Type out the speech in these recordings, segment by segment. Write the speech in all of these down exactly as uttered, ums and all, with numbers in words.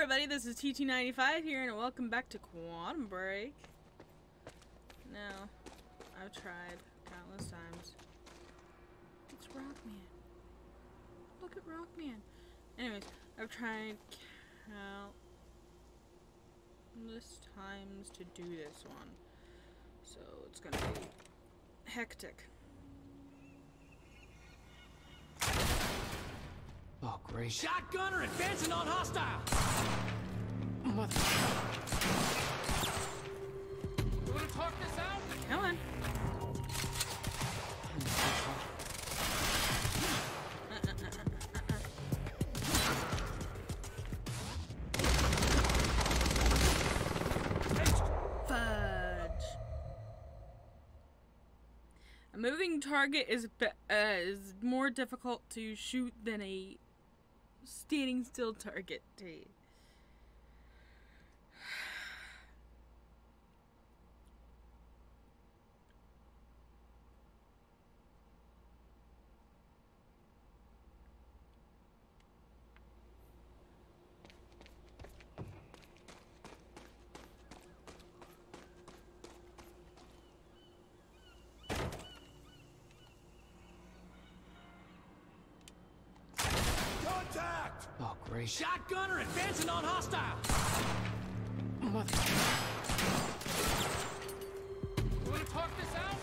everybody, this is T T ninety-five here, and welcome back to Quantum Break. Now, I've tried countless times. It's Rockman. Look at Rockman. Anyways, I've tried countless times to do this one, so it's gonna be hectic. Oh, great. Shotgunner advancing on hostile! Mother... You wanna talk this out? Come on. Fudge. A moving target is be uh, is more difficult to shoot than a standing still target. Contact! Oh, great. Shotgunner advancing on hostile! Mother... You wanna talk this out?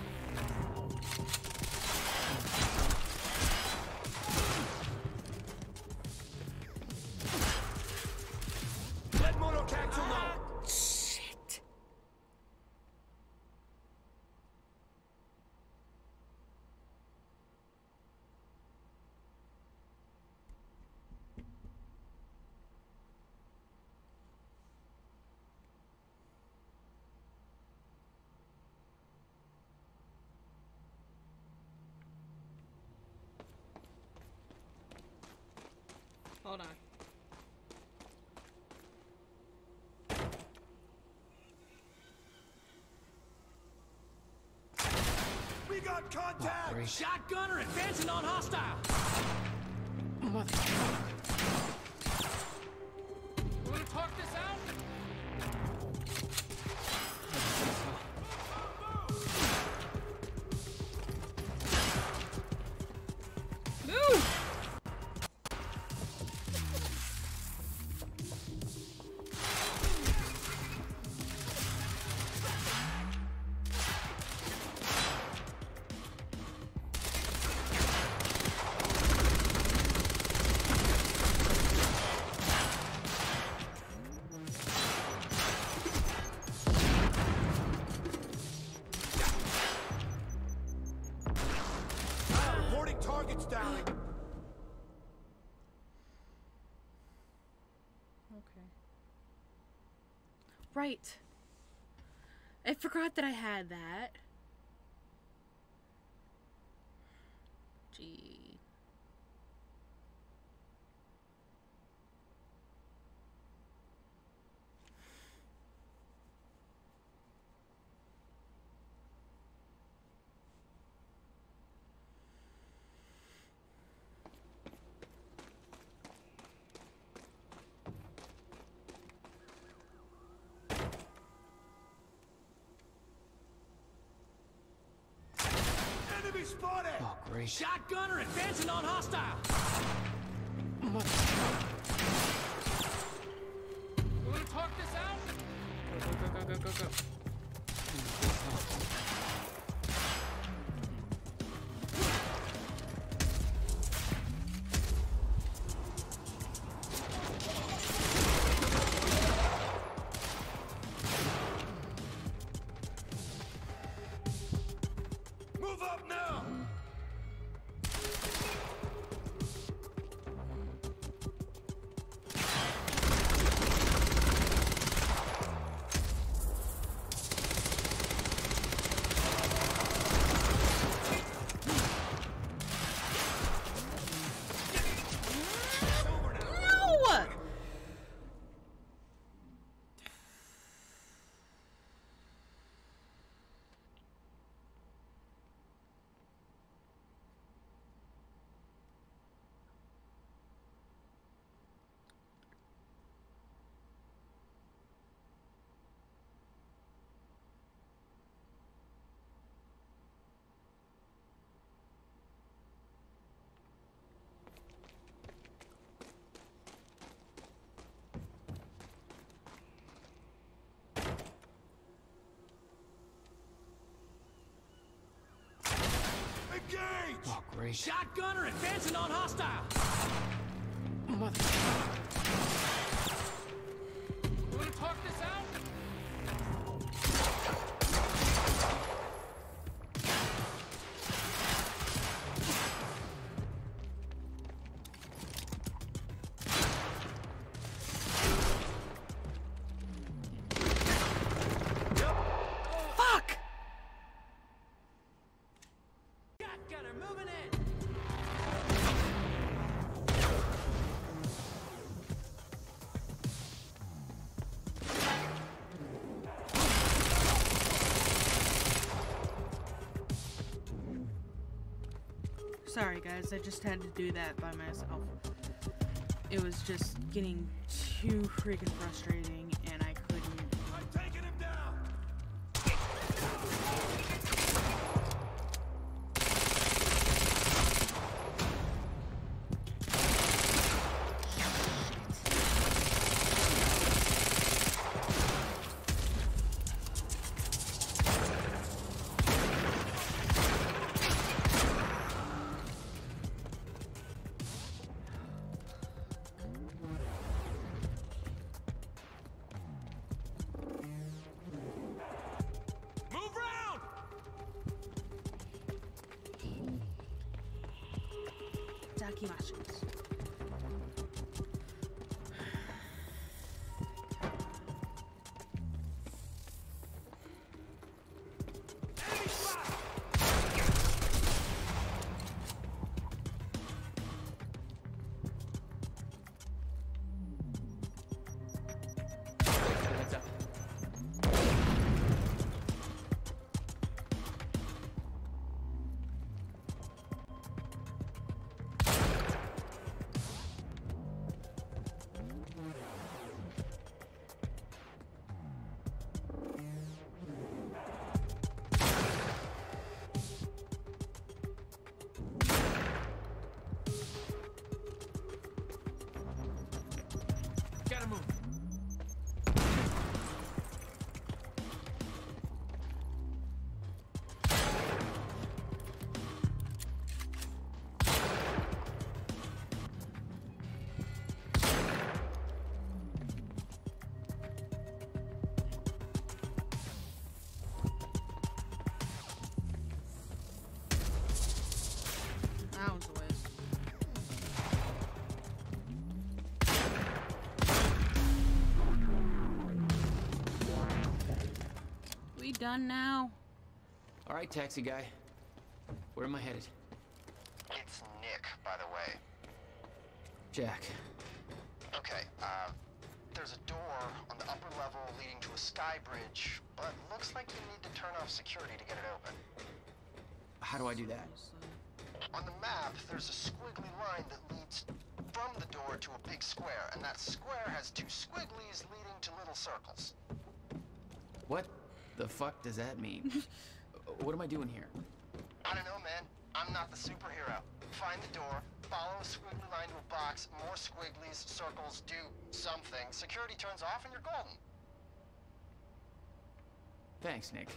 Let monotactile know! Shit. Hold on. We got contact! Oh, great. Shotgunner advancing on hostile! Mother... You wanna talk this out? Move! Reporting targets down. Okay. Right. I forgot that I had that. Gee. Enemy spotted! Oh, great. Shotgunner advancing on hostile! Mother... You wanna talk this out? Go, go, go, go, go, go. Move up now! Oh, great. Shotgunner advancing on hostile. Mother. You wanna talk this out? Fuck! Shotgunner moving in. Sorry guys, I just had to do that by myself. It was just getting too freaking frustrating and I couldn't. I'm taking him down. Move round. Dakimashis. Enemy spot. Heads up. Gotta move. That was a waste. We done now? All right, taxi guy. Where am I headed? It's Nick, by the way. Jack. Okay, uh, there's a door on the upper level leading to a sky bridge, but looks like you need to turn off security to get it open. How do I do that? On the map, there's a squiggly line that leads from the door to a big square, and that square has two squigglies leading to little circles. What the fuck does that mean? What am I doing here? I don't know, man. I'm not the superhero. Find the door, follow a squiggly line to a box, more squigglies, circles, do something. Security turns off and you're golden. Thanks, Nick.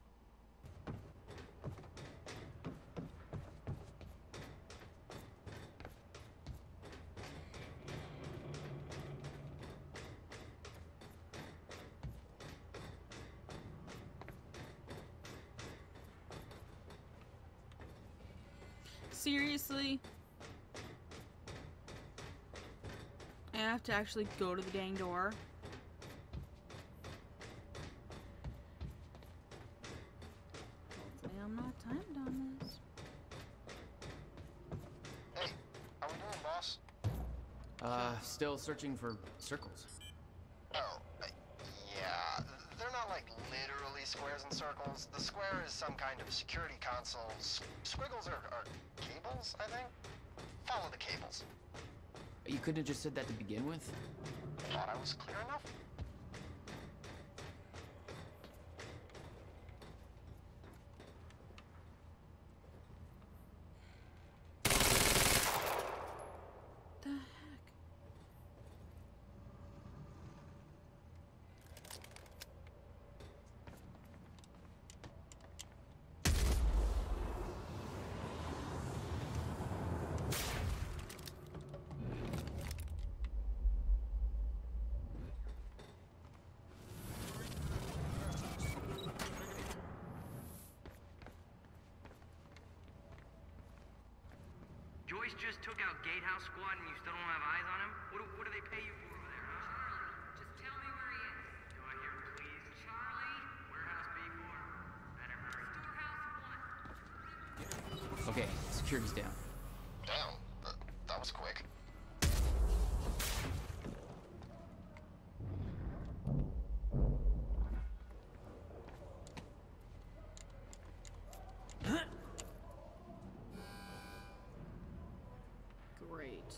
Seriously? I have to actually go to the dang door? Hopefully I'm not timed on this. Hey, how we doing, boss? Uh, still searching for circles. Oh, uh, yeah. They're not like literally squares and circles. The square is some kind of security console. S squiggles are, are cables, I think? Follow the cables. You couldn't have just said that to begin with? Thought I was clear enough? The heck? police just took out Gatehouse Squad and you still don't have eyes on him? What do, what do they pay you for over there, huh? Charlie, just tell me where he is. Do I hear please? Charlie, Warehouse B four. Better hurry. storehouse one. Okay, security's down. Damn, that, that was quick. Great.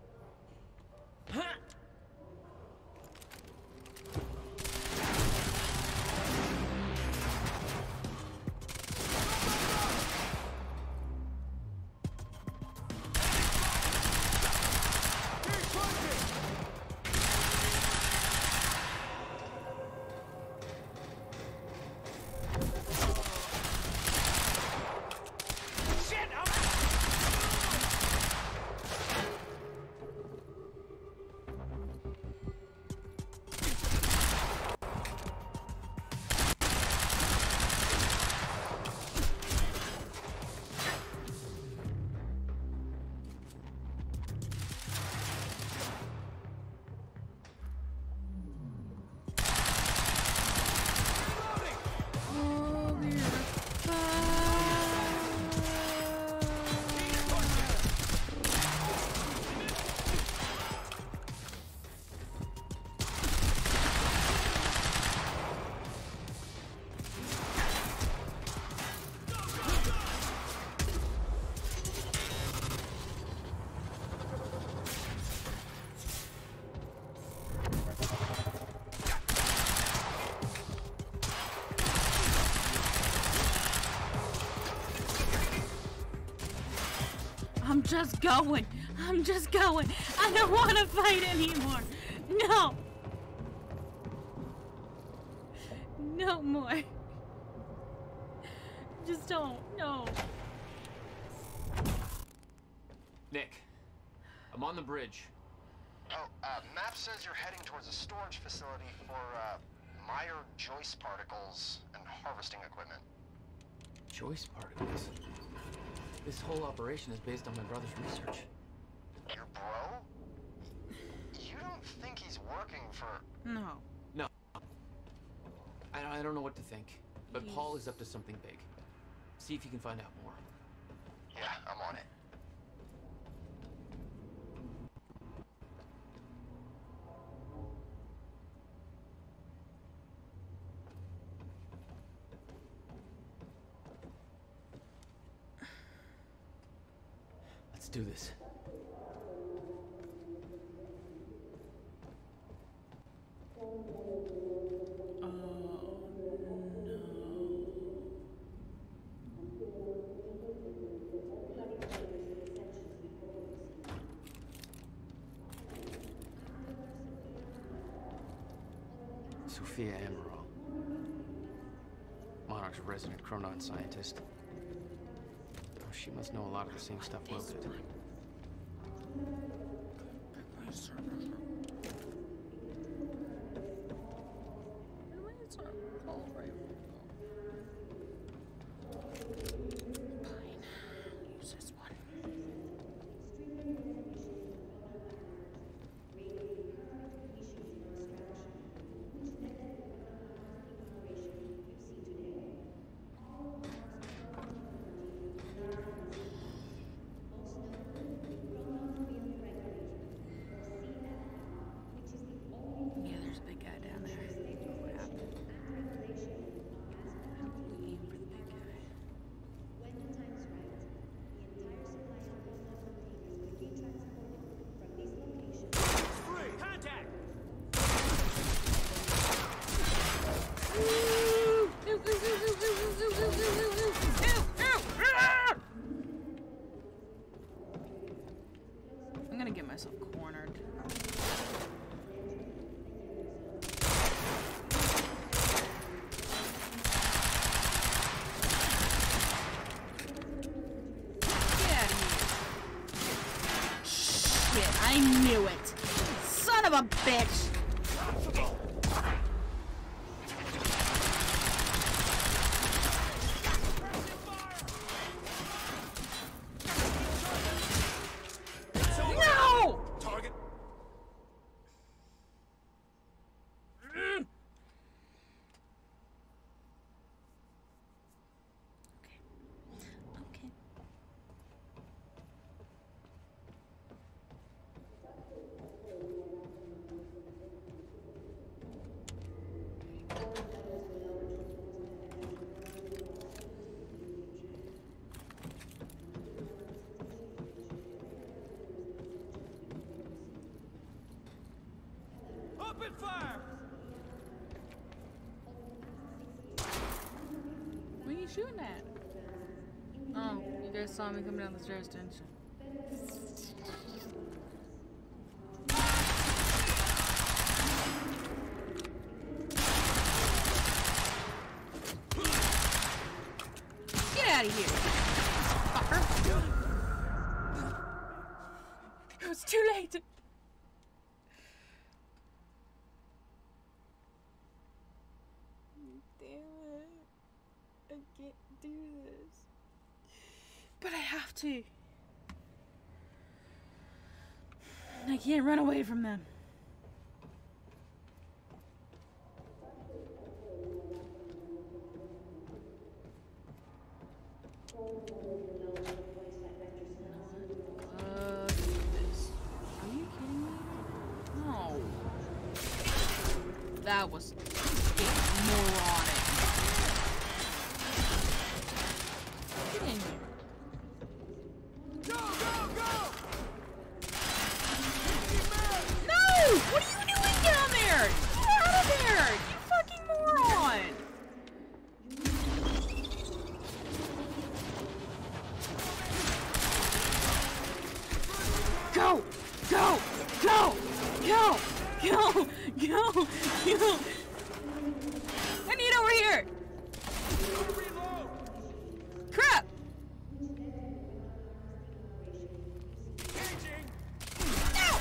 I'm just going. I'm just going. I don't want to fight anymore. No. No more. Just don't. No. Nick, I'm on the bridge. Oh, uh, map says you're heading towards a storage facility for, uh, Meyer Joyce particles and harvesting equipment. Joyce particles. This whole operation is based on my brother's research. Your bro? You don't think he's working for... No. No. I, I don't know what to think, but He's- Paul is up to something big. See if you can find out more. Yeah, I'm on it. Let's do this. Sophia Amaral. Monarch's resident Chronon scientist. Oh, she must know a lot of the same stuff Will did. Yeah, there's a big guy down there. Crap. How do we aim for the big guy? When the time is right, the entire supply of postal containers will be transported from these locations. Three, contact! I'm gonna get myself cornered. Get out of here. Shit, I knew it. Son of a bitch. Open fire! What are you shooting at? Oh, you guys saw me coming down the stairs, didn't you? Get out of here, fucker! It was too late. Damn it. I can't do this. But I have to. I can't run away from them. Uh, this. Are you kidding me? No. That was moronic. Get in here. Go, go, go! No! What are you doing down there? Get out of there! You fucking moron! Go! Go! Go! Go! Go! Go! Go! I need over here! Reload! Crap! Engaging! No!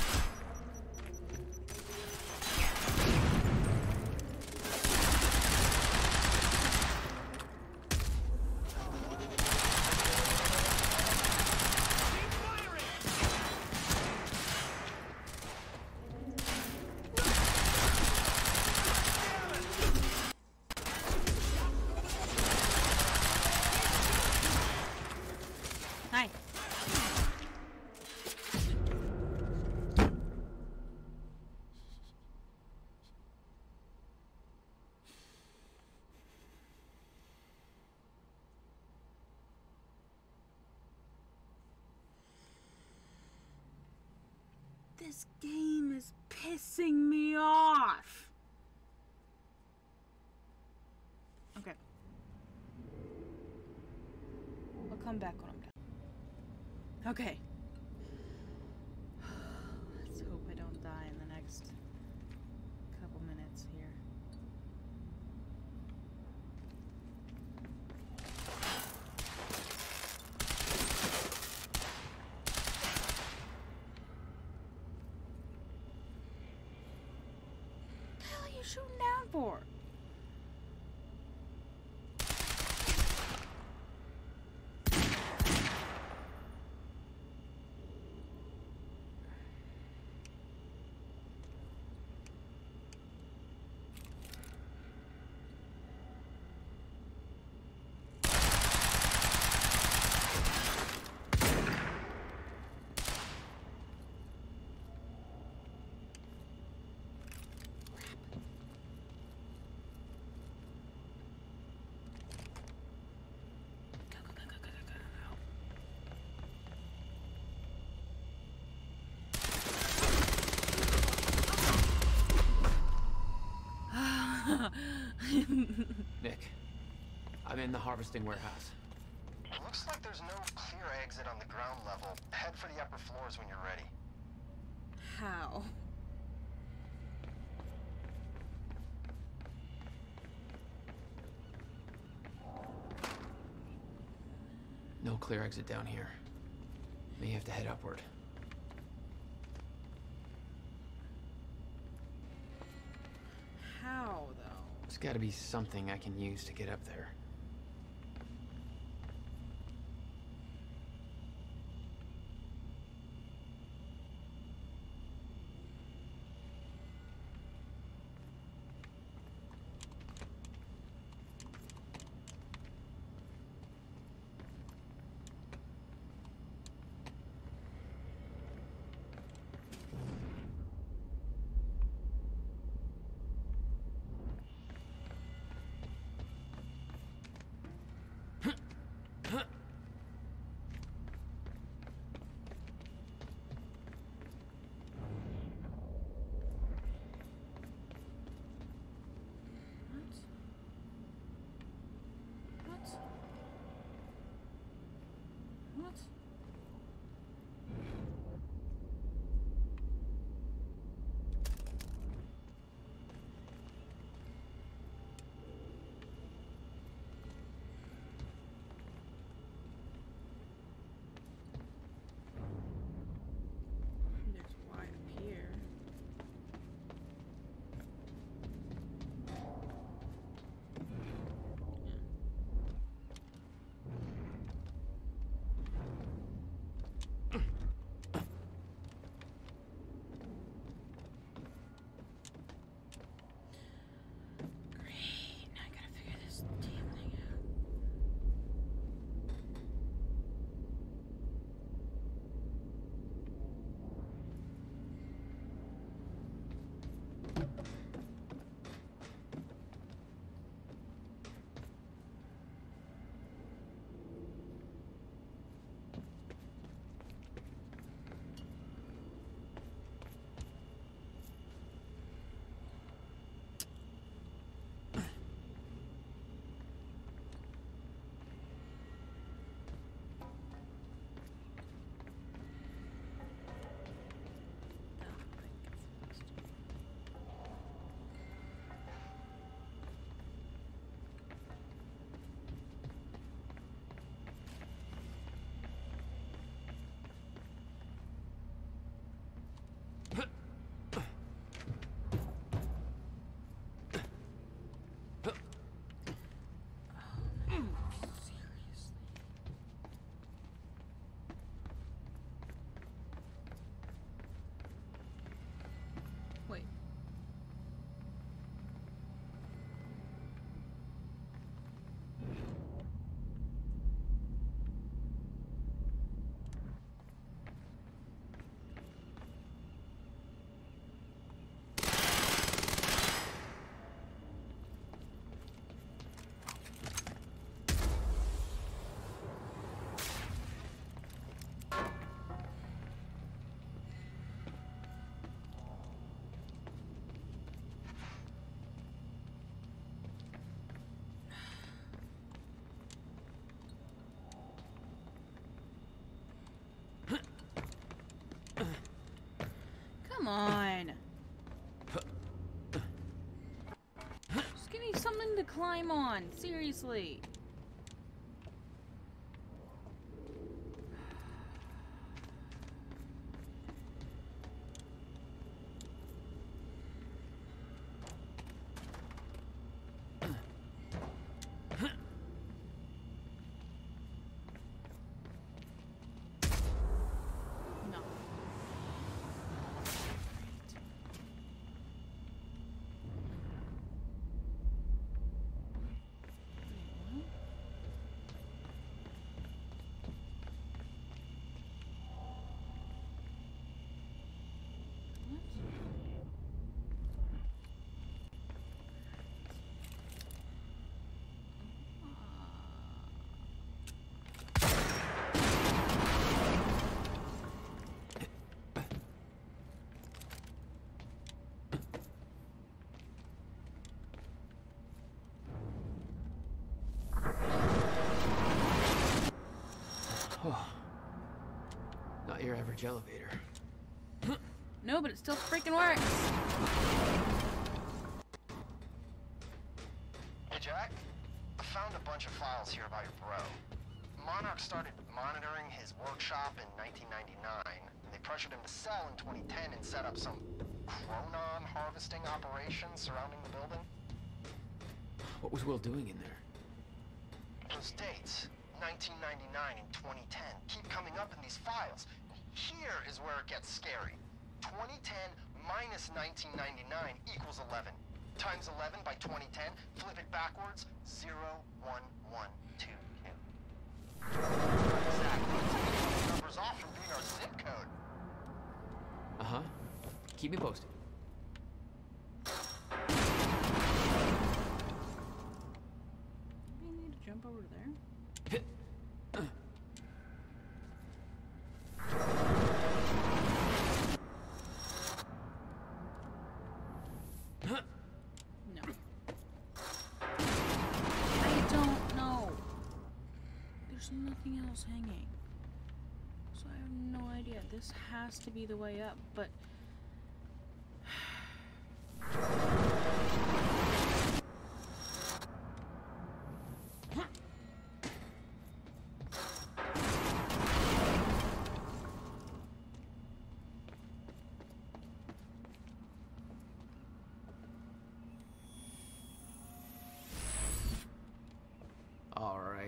Keep firing! Hi. This game is pissing me off. Okay. I'll come back when I'm done. Okay. Let's hope I don't die in the next couple minutes here. What the hell are you shooting down for? Go, go, go, go, go, go, go. Nick, I'm in the harvesting warehouse. Looks like there's no clear exit on the ground level. Head for the upper floors when you're ready. How? No clear exit down here. May have to head upward. How, though? There's gotta be something I can use to get up there. Wait. Come on. Just give me something to climb on. Seriously. No. Oh. Not your average elevator. No, but it still freaking works. Hey, Jack. I found a bunch of files here about your bro. Monarch started monitoring his workshop in nineteen ninety-nine, and they pressured him to sell in twenty ten and set up some chronon harvesting operation surrounding the building. What was Will doing in there? Those dates, nineteen ninety-nine and twenty ten, keep coming up in these files. Here is where it gets scary. twenty ten minus nineteen ninety-nine equals eleven. Times eleven by twenty ten, flip it backwards, zero one one two two. Exactly. Numbers off from being our zip code. Uh-huh. Keep me posted. Maybe you need to jump over to there. No. I don't know. There's nothing else hanging. So I have no idea. This has to be the way up, but... All right.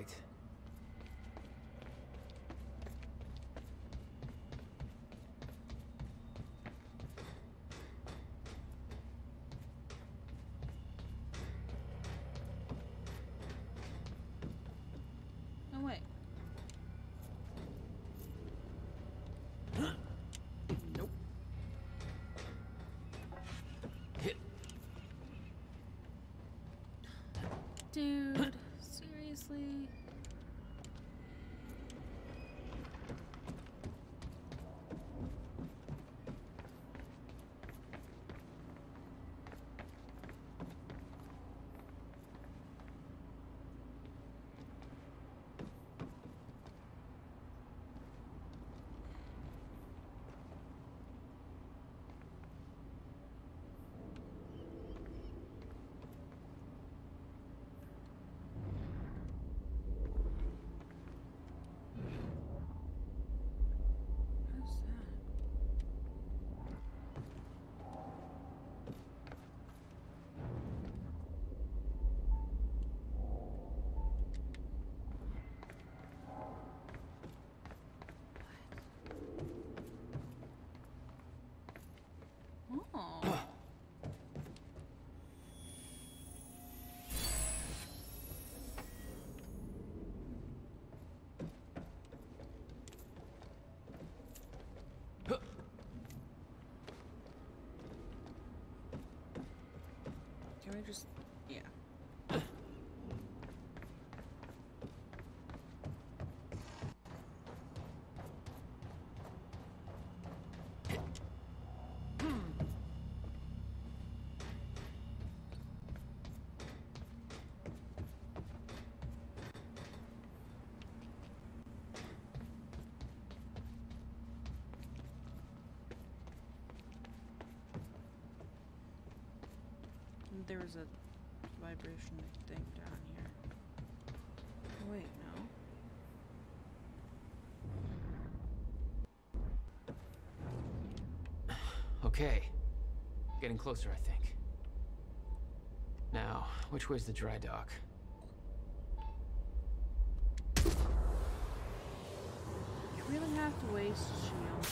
me just... Yeah. There was a vibration thing down here. Oh, wait, no. Okay. Getting closer, I think. Now, which way's the dry dock? You really have to waste shield.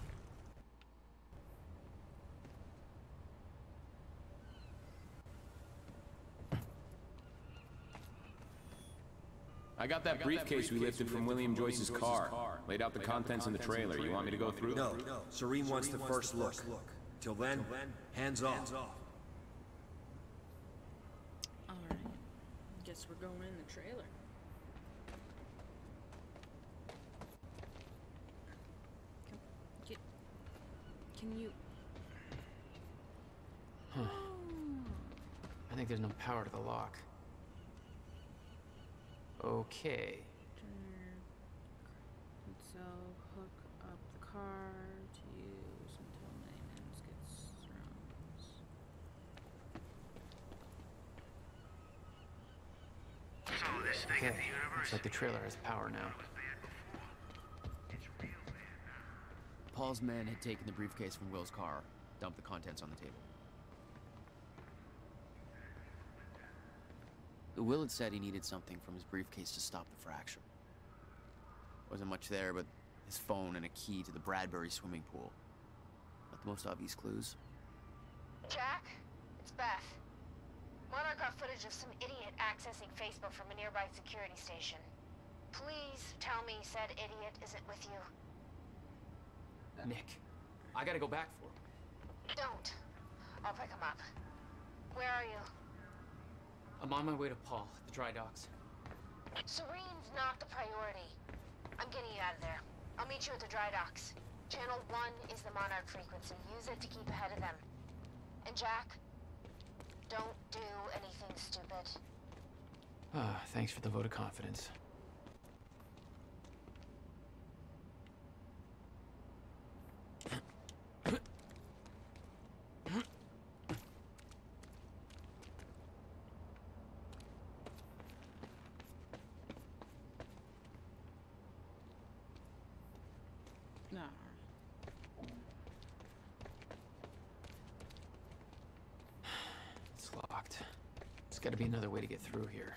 I got that briefcase we lifted from William Joyce's car. Laid out the contents in the trailer. You want me to go through? No, Serene wants the first look. Till then, hands off. Alright. Guess we're going in the trailer. Can, can, can you... Huh. I think there's no power to the lock. Okay. So hook up the car to use until maintenance gets thrown. Okay. Looks like the trailer has power now. Paul's men had taken the briefcase from Will's car, dumped the contents on the table. Will had said he needed something from his briefcase to stop the fracture. Wasn't much there, but his phone and a key to the Bradbury swimming pool. Not the most obvious clues. Jack, it's Beth. Monarch got footage of some idiot accessing Facebook from a nearby security station. Please tell me said idiot isn't with you. Nick, I gotta go back for him. Don't. I'll pick him up. Where are you? I'm on my way to Paul, at the dry docks. Serene's not the priority. I'm getting you out of there. I'll meet you at the dry docks. Channel one is the Monarch frequency. Use it to keep ahead of them. And Jack, don't do anything stupid. Ah, thanks for the vote of confidence. No. It's locked. There's gotta be another way to get through here.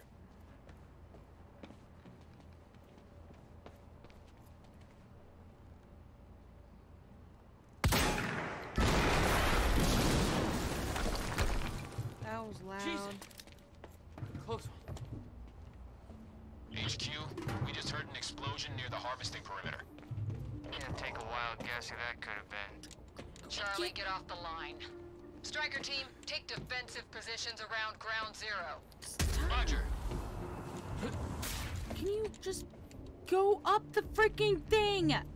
That was loud. Jesus. Close one. H Q, we just heard an explosion near the harvesting perimeter. Can't take a wild guess who that could have been. Charlie, get off the line. Striker team, take defensive positions around ground zero. Roger. Can you just go up the freaking thing? Oh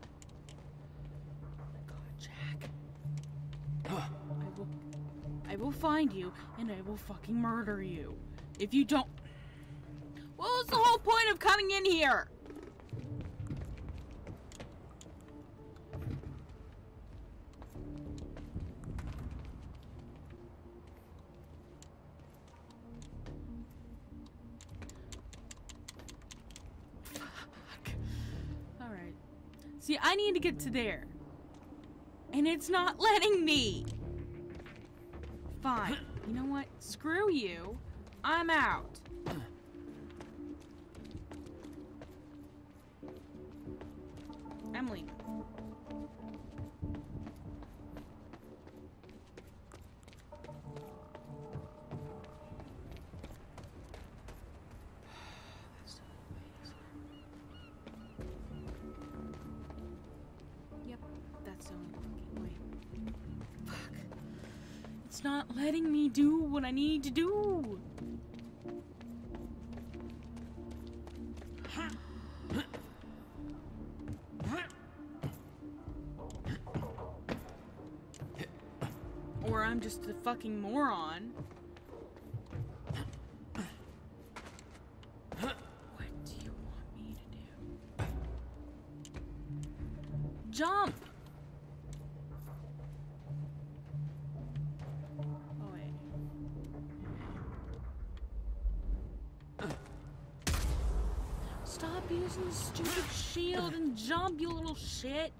my God, Jack. I will, I will find you and I will fucking murder you if you don't. What was the whole point of coming in here? See, I need to get to there. And it's not letting me. Fine. You know what? Screw you. I'm out. I'm leaving. It's not letting me do what I need to do. Or I'm just a fucking moron. What do you want me to do? Jump! Oh wait. Stop using the stupid shield and jump, you little shit.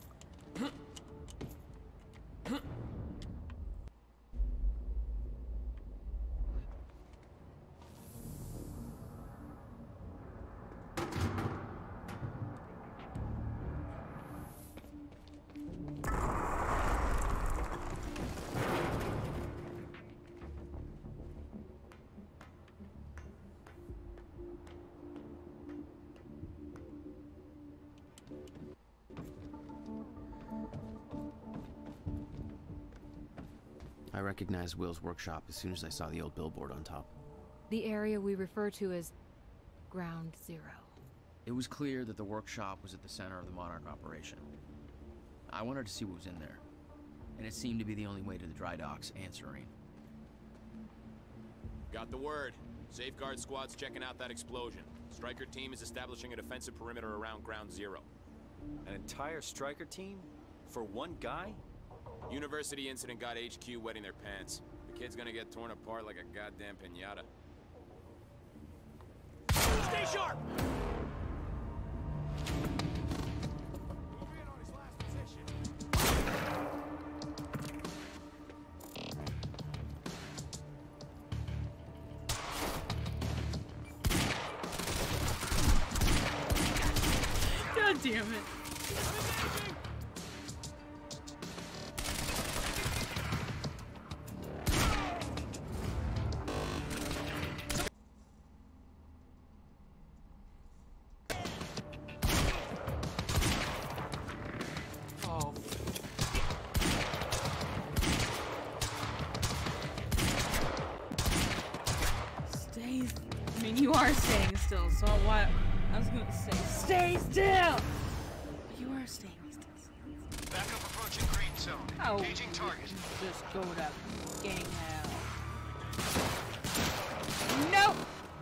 I recognized Will's workshop as soon as I saw the old billboard on top. The area we refer to as Ground Zero. It was clear that the workshop was at the center of the Monarch operation. I wanted to see what was in there, and it seemed to be the only way to the dry docks and Serene. Got the word. Safeguard squad's checking out that explosion. Stryker team is establishing a defensive perimeter around Ground Zero. An entire Stryker team? For one guy? University incident got H Q wetting their pants. The kid's gonna get torn apart like a goddamn piñata. Stay sharp! God damn it. I mean, you are staying still, so what? I was gonna say, stay still! But you are staying still. Backup approaching green zone. Oh, Engaging target. Just go to gang hell. Nope!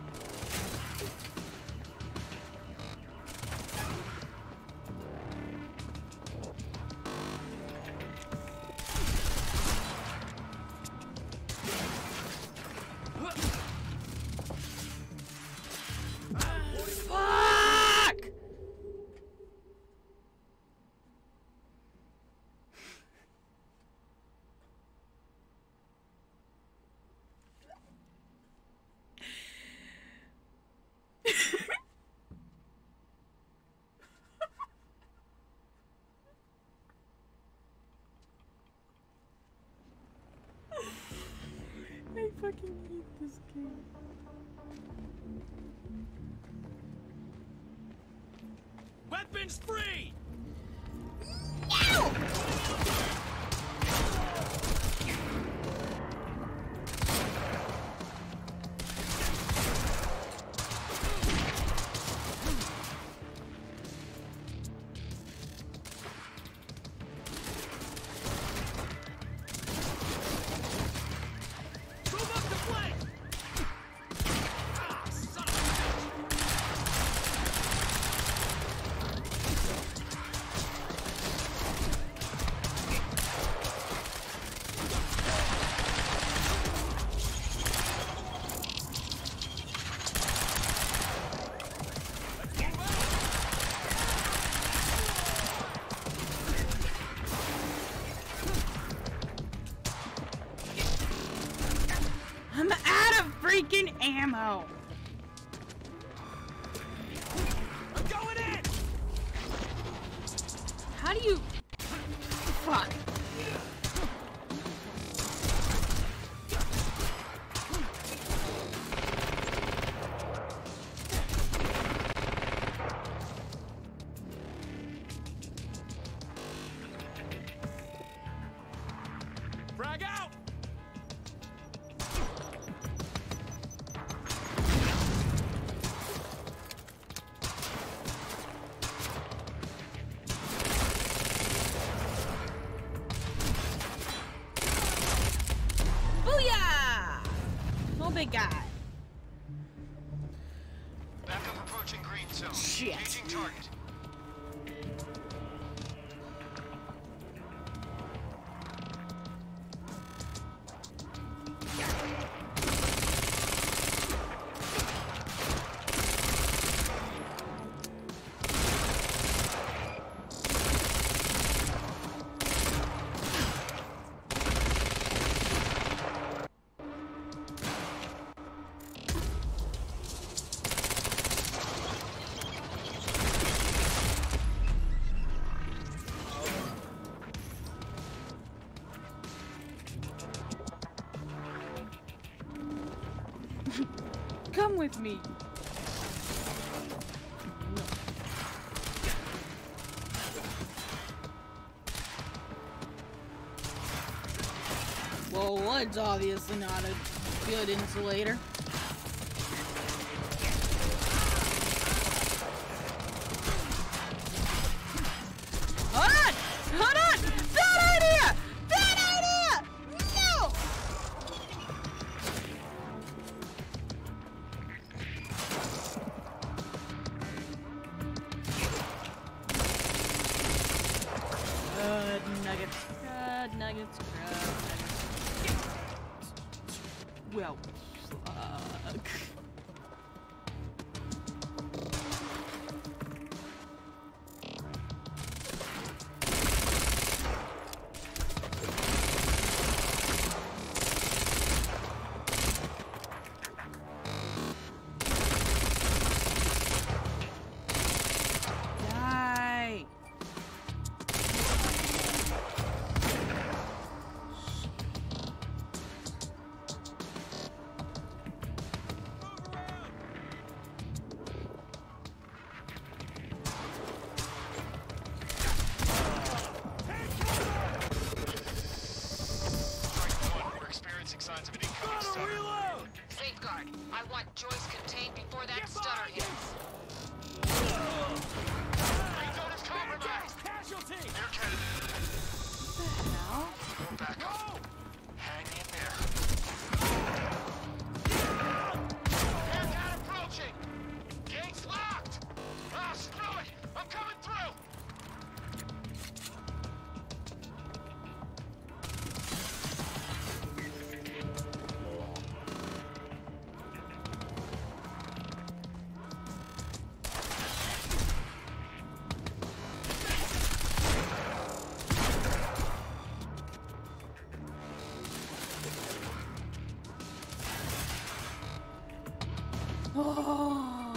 I fucking hate this game. Weapons free! No! I'm out of freaking ammo. I'm going in! How do you... Fuck. Frag out! we got? Backup approaching green zone. Shit. Engaging target. Come with me. Well, wood's obviously not a good insulator. Hold on! Hold on! Bad idea! Bad idea! No! Good nuggets. Good nuggets. Good nuggets. Well, fuck. Die. We're experiencing signs of an incoming stunner. Safeguard. I want Joyce contained before that stunner hits. Green zone is compromised. Casualty! Air cannon. What the hell? Go back up. Hang in there. Air cannon approaching. Gates locked. Ah, screw it. I'm coming through. Oh.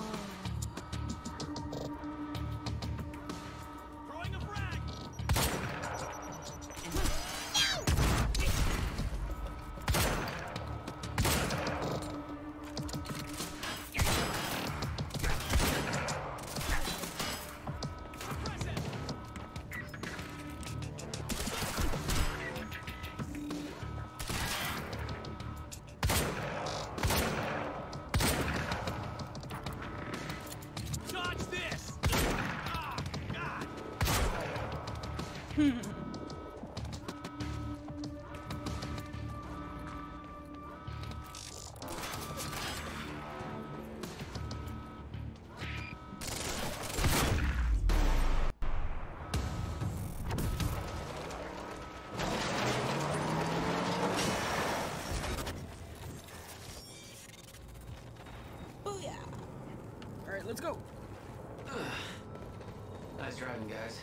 Throwing a frag! Dodge this! Ah, God! Booyah! Alright, let's go. Nice driving, guys.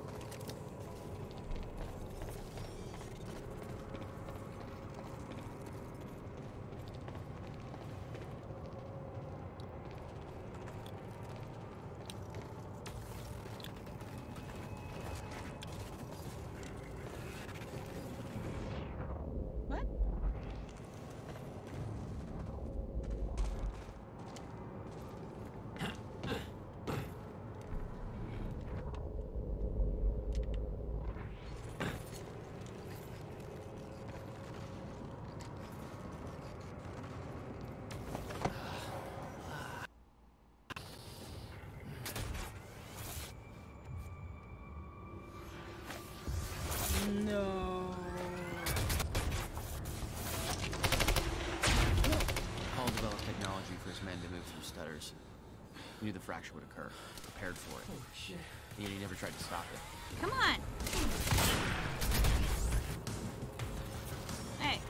What? years. He knew the fracture would occur, prepared for it. Oh, shit. Yet he never tried to stop it. Come on! Hey.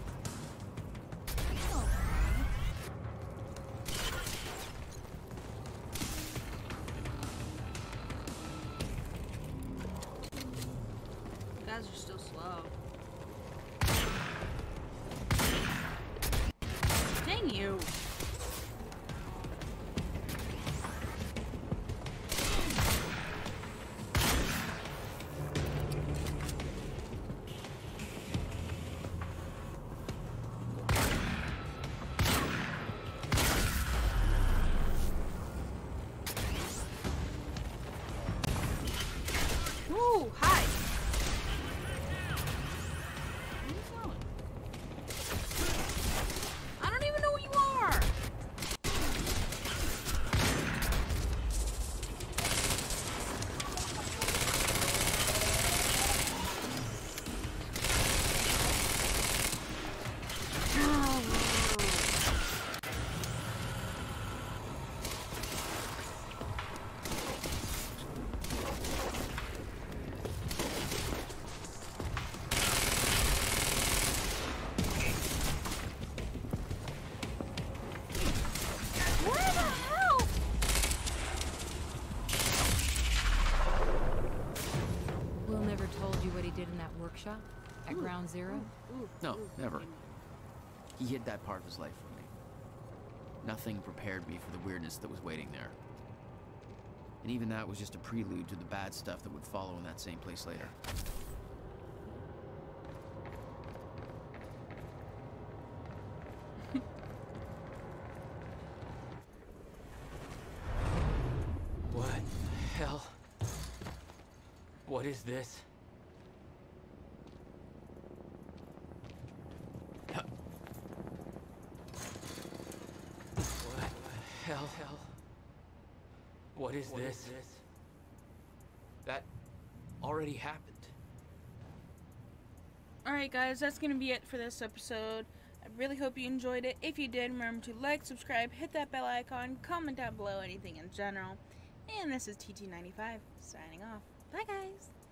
You guys are still slow. Dang you! Ooh, hi! Where are you going? I don't even know where you are! Where the hell? Will never told you what he did in that workshop at Ground Zero? No, never. He hid that part of his life from me. Nothing prepared me for the weirdness that was waiting there. And even that was just a prelude to the bad stuff that would follow in that same place later. What the hell? What is this? What the hell? What is this? That already happened. Alright guys, that's going to be it for this episode. I really hope you enjoyed it. If you did, remember to like, subscribe, hit that bell icon, comment down below anything in general. And this is T T ninety-five, signing off. Bye guys!